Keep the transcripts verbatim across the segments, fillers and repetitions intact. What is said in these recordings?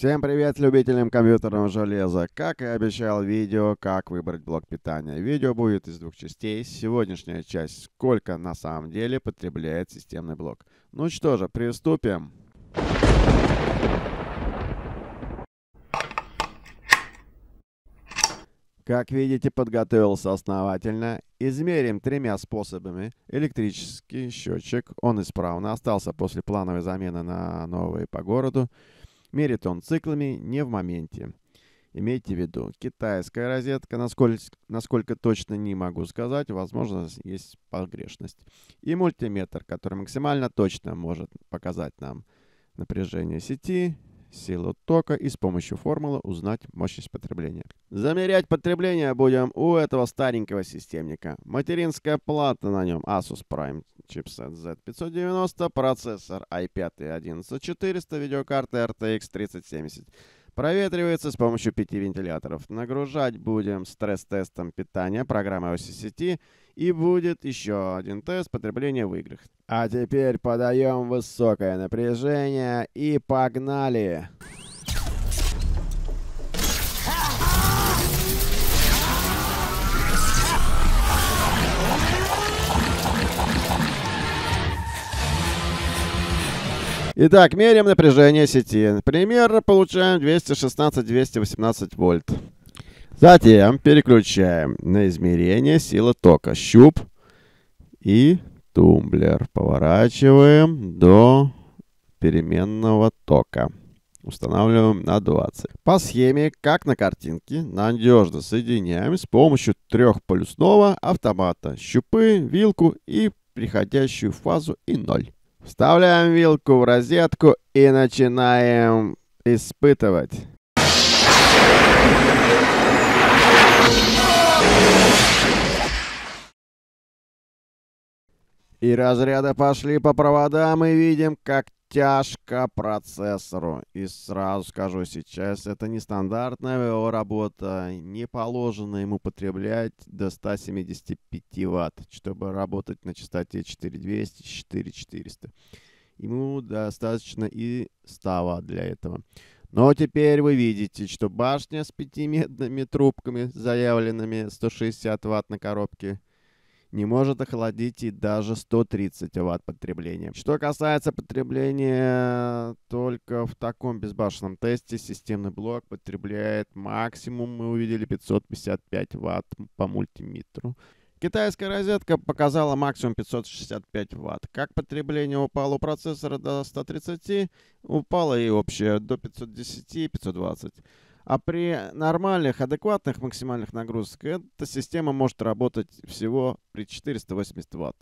Всем привет любителям компьютерного железа! Как и обещал видео, как выбрать блок питания. Видео будет из двух частей. Сегодняшняя часть, сколько на самом деле потребляет системный блок. Ну что же, приступим. Как видите, подготовился основательно. Измерим тремя способами. Электрический счетчик, он исправно остался после плановой замены на новый по городу. Мерит он циклами, не в моменте. Имейте в виду, китайская розетка, насколько, насколько точно не могу сказать, возможно, есть погрешность. И мультиметр, который максимально точно может показать нам напряжение сети, силу тока и с помощью формулы узнать мощность потребления. Замерять потребление будем у этого старенького системника. Материнская плата на нем Asus Prime, чипсет зет пятьсот девяносто, процессор ай пять одиннадцать четыреста, видеокарта эр ти экс тридцать семьдесят. Проветривается с помощью пяти вентиляторов. Нагружать будем стресс-тестом питания программы оси сети. И будет еще один тест потребления в играх. А теперь подаем высокое напряжение и погнали! Итак, меряем напряжение сети. Примерно получаем двести шестнадцать — двести восемнадцать вольт. Затем переключаем на измерение силы тока. Щуп и тумблер. Поворачиваем до переменного тока. Устанавливаем на двадцать. По схеме, как на картинке, надежно соединяем с помощью трехполюсного автомата. Щупы, вилку и приходящую фазу и ноль. Вставляем вилку в розетку и начинаем испытывать. И разряды пошли по проводам, и видим, как тяжко процессору. И сразу скажу сейчас, это не стандартная его работа, не положено ему потреблять до ста семидесяти пяти ватт, чтобы работать на частоте четыре тысячи двести — четыре тысячи четыреста. Ему достаточно и ста ватт для этого. Но теперь вы видите, что башня с пятью медными трубками, заявленными сто шестьдесят ватт на коробке, не может охладить и даже сто тридцать ватт потребления. Что касается потребления, только в таком безбашенном тесте системный блок потребляет максимум, мы увидели, пятьсот пятьдесят пять ватт по мультиметру. Китайская розетка показала максимум пятьсот шестьдесят пять ватт. Как потребление упало у процессора до ста тридцати, упало и общее до пятисот десяти — пятисот двадцати. А при нормальных, адекватных максимальных нагрузках эта система может работать всего при четырёхстах восьмидесяти ватт.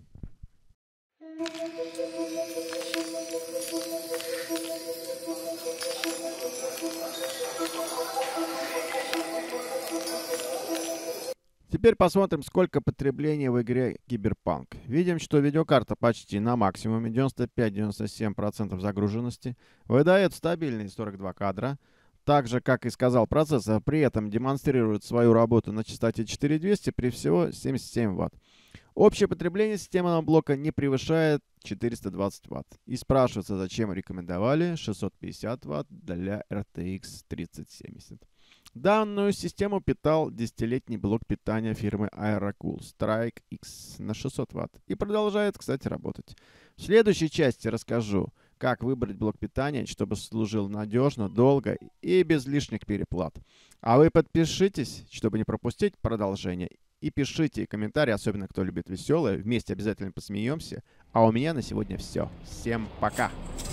Теперь посмотрим, сколько потребления в игре Cyberpunk. Видим, что видеокарта почти на максимуме, девяносто пять — девяносто семь процентов загруженности, выдает стабильные сорок два кадра. Так же, как и сказал процессор, при этом демонстрирует свою работу на частоте четыре тысячи двести при всего семьдесят семь ватт. Общее потребление системного блока не превышает четырёхсот двадцати ватт. И спрашивается, зачем рекомендовали шестьсот пятьдесят ватт для эр ти экс тридцать семьдесят. Данную систему питал десятилетний блок питания фирмы Aerocool Strike X на шестьсот ватт. И продолжает, кстати, работать. В следующей части расскажу, как выбрать блок питания, чтобы служил надежно, долго и без лишних переплат. А вы подпишитесь, чтобы не пропустить продолжение. И пишите комментарии, особенно кто любит веселое. Вместе обязательно посмеемся. А у меня на сегодня все. Всем пока!